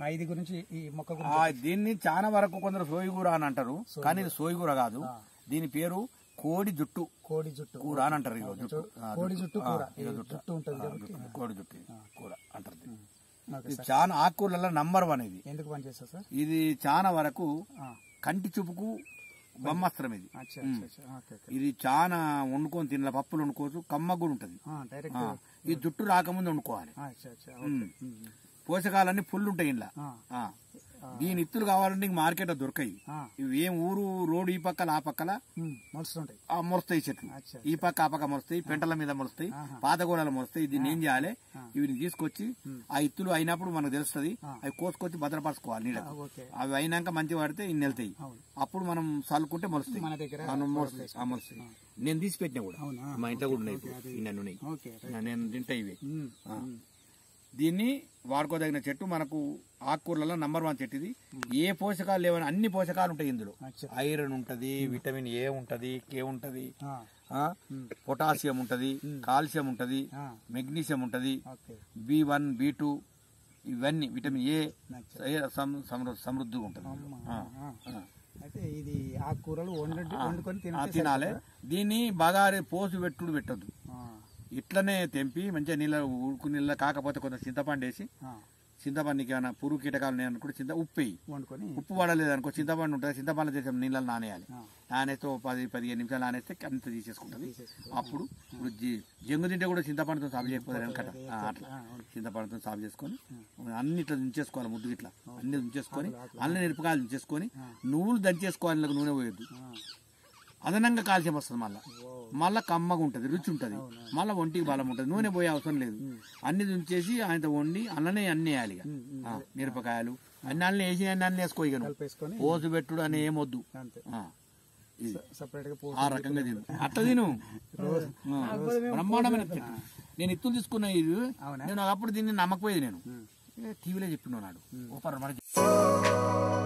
ఇది గురించి ఈ మొక్క గురించి దీన్ని చాలా వరకు కొందరు సోయిగూర అని అంటారు, కానీ ఇది సోయిగూర కాదు. దీని పేరు కోడి జుట్టు కూర అని అంటారు. కోడి జుట్టు కూర ఉంటుంది, కోడి జుట్టు కూర అంటారు. ఇది చాలా ఆకుకూరలలో నంబర్ 1 ఇది. ఎందుకు పనిచేస్తారు సార్? ఇది చాలా వరకు కంటి చూపుకు బ్రహ్మాస్త్రం ఇది. ఇది చాలా వండుకొని తిన్న పప్పులు వండుకోవచ్చు, కమ్మ కూడా ఉంటది. ఈ జుట్టు రాకముందు వండుకోవాలి. పోషకాలన్నీ ఫుల్ ఉంటాయి ఇంట్లో. దీని ఇత్తులు కావాలంటే మార్కెట్ దొరకాయి. ఇవి ఏం ఊరు రోడ్డు ఈ పక్కల ఆ పక్కల మొలుస్తాయి చెట్లు. ఈ పక్క ఆ పక్క మొలుస్తాయి, పెంటల మీద మొలుస్తాయి, పాతగోడలు మొలుస్తాయి. దీన్ని ఏం చేయాలి, ఇవి తీసుకొచ్చి ఆ ఇత్తులు అయినప్పుడు మనకు తెలుస్తుంది. అవి కోసుకొచ్చి భద్రపరచుకోవాలి నీళ్ళకు. అవి అయినాక మంచిగా పడితే ఇన్ని వెళ్తాయి. అప్పుడు మనం చల్లుకుంటే మొలుస్తాయి. మొలుస్తాయి. నేను తీసి పెట్టినా కూడా, మా ఇంట్లో కూడా ఉన్నాయి. నేను తింటా ఇవి. దీన్ని వాడుకోదగిన చెట్టు. మనకు ఆకుకూరలలో నంబర్ 1 చెట్టు ఇది. ఏ పోషకాలు లేవని అన్ని పోషకాలు ఉంటాయి ఇందులో. ఐరన్ ఉంటది, విటమిన్ ఏ ఉంటది, కే ఉంటది, పొటాషియం ఉంటది, కాల్షియం ఉంటది, మెగ్నీషియం ఉంటది, B1 B2 ఇవన్నీ విటమిన్ ఏ సమృద్ధిగా ఉంటది. అయితే ఇది ఆకుకూరలు వండుకొని తినాలి. దీన్ని బాగా పోసు పెట్టద్దు. ఇట్లనే తెంపి మంచిగా నీళ్ళ ఉడుకు నీళ్ళ కాకపోతే కొంత చింతపండు వేసి, చింతపండుకి ఏమైనా పురుగు కీటకాలు అనుకుంటే ఉప్పు వేయి. ఉప్పు పడలేదు అనుకో, చింతపండు ఉంటుంది, చింతపండు చేసే నీళ్ళని నానేయాలి. నానేస్తే 10-15 నిమిషాలు నానేస్తే అంత తీసేసుకుంటుంది. అప్పుడు ఇప్పుడు జంగు తింటే కూడా చింతపండుతో సాగు చేయకపోతే వెనకట అట్లా చింతపండుతో సాగు చేసుకొని అన్ని ఇట్లా దించేసుకోవాలి. ముద్దు ఇట్లా అన్ని దించేసుకొని, అన్ని మిరపకాయలు దించేసుకొని, నువ్వులు దంచేసుకోవాలి. నూనె పోయొద్దు. అదనంగా కాల్షియం వస్తుంది. మళ్ళా కమ్మగా ఉంటది, రుచి ఉంటది. మళ్ళీ ఒంటికి బలం ఉంటది. నూనె పోయే అవసరం లేదు. అన్ని దించేసి ఆయనతో వండి అన్ననే అన్ని వేయాలి. మిరపకాయలు అన్ని అన్నీ వేసి అన్ని వేసుకోగలను. పోసు పెట్టుడు అని ఏమొద్దు. ఆ రకంగా తిను, అట్లా తిను. బ్రహ్మాండమైన చెట్టు. నేను ఇత్తులు తీసుకున్నా. ఇది నేను అప్పుడు దీన్ని నమ్మకపోయేది. నేను టీవీలో చెప్పినాడు.